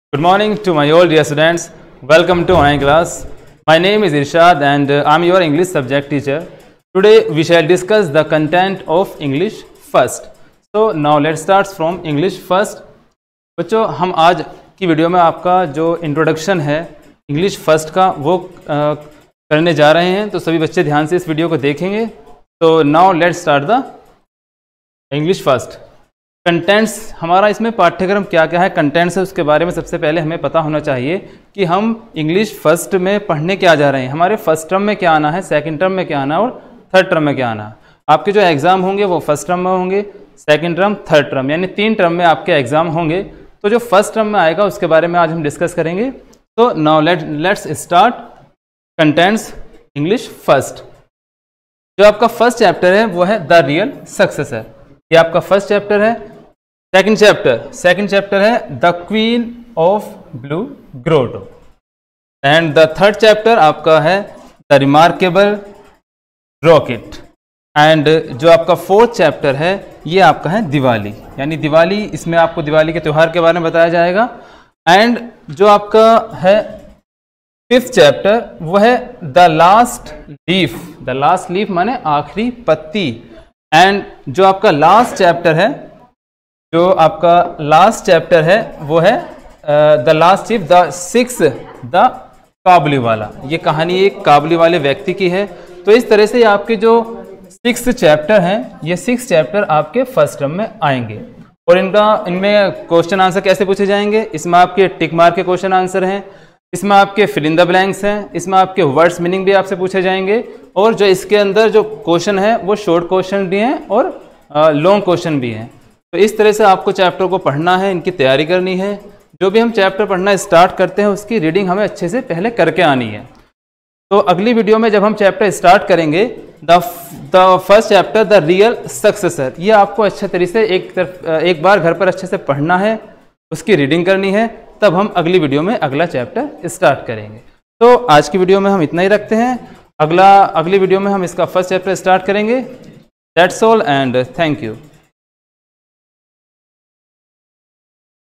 Good morning to my all dear students. Welcome to online class. My name is Irshad and I am your English subject teacher. Today we shall discuss the content of English first. So now let's start from English first. बच्चों हम आज की video में आपका जो introduction है English first का वो करने जा रहे हैं, तो सभी बच्चे ध्यान से इस वीडियो को देखेंगे. तो now let's start the English first. Contents हमारा इसमें पाठ्यक्रम क्या क्या है, कंटेंट्स है, उसके बारे में सबसे पहले हमें पता होना चाहिए कि हम इंग्लिश फर्स्ट में पढ़ने क्या जा रहे हैं. हमारे फर्स्ट टर्म में क्या आना है, सेकंड टर्म में क्या आना है और थर्ड टर्म में क्या आना है. आपके जो एग्ज़ाम होंगे वो फर्स्ट टर्म में होंगे, सेकंड टर्म, थर्ड टर्म, यानी 3 टर्म में आपके एग्ज़ाम होंगे. तो जो फर्स्ट टर्म में आएगा उसके बारे में आज हम डिस्कस करेंगे. तो now let's start contents English first. जो आपका फर्स्ट चैप्टर है वो है द रियल सक्सेसर. ये आपका फर्स्ट चैप्टर है. सेकंड चैप्टर है the queen of blue grotto and the third chapter आपका है द रिमार्केबल रॉकेट. एंड जो आपका फोर्थ चैप्टर है ये आपका है दिवाली, यानी दिवाली, इसमें आपको दिवाली के त्यौहार के बारे में बताया जाएगा. एंड जो आपका है फिफ्थ चैप्टर वो है the last leaf. The last leaf माने आखिरी पत्ती. एंड जो आपका लास्ट चैप्टर है, जो आपका लास्ट चैप्टर है वो है the last leaf the six the Kabuliwala. ये कहानी एक काबुली वाले व्यक्ति की है. तो इस तरह से आपके जो 6 चैप्टर हैं ये 6 चैप्टर आपके फर्स्ट टर्म में आएंगे. और इनमें क्वेश्चन आंसर कैसे पूछे जाएंगे, इसमें आपके टिक मार्क के क्वेश्चन आंसर हैं, इसमें आपके फिल इन द ब्लैंक्स हैं, इसमें आपके वर्ड्स मीनिंग भी आपसे पूछे जाएंगे. और जो इसके अंदर जो क्वेश्चन है वो शॉर्ट क्वेश्चन भी हैं और लॉन्ग क्वेश्चन भी हैं. तो इस तरह से आपको चैप्टर को पढ़ना है, इनकी तैयारी करनी है. जो भी हम चैप्टर पढ़ना स्टार्ट करते हैं उसकी रीडिंग हमें अच्छे से पहले करके आनी है. तो अगली वीडियो में जब हम चैप्टर स्टार्ट करेंगे the first chapter the real successor, ये आपको अच्छे तरीके से एक बार घर पर अच्छे से पढ़ना है, उसकी रीडिंग करनी है, तब हम अगली वीडियो में अगला चैप्टर स्टार्ट करेंगे. तो आज की वीडियो में हम इतना ही रखते हैं. अगली वीडियो में हम इसका फर्स्ट चैप्टर स्टार्ट करेंगे. That's all and thank you.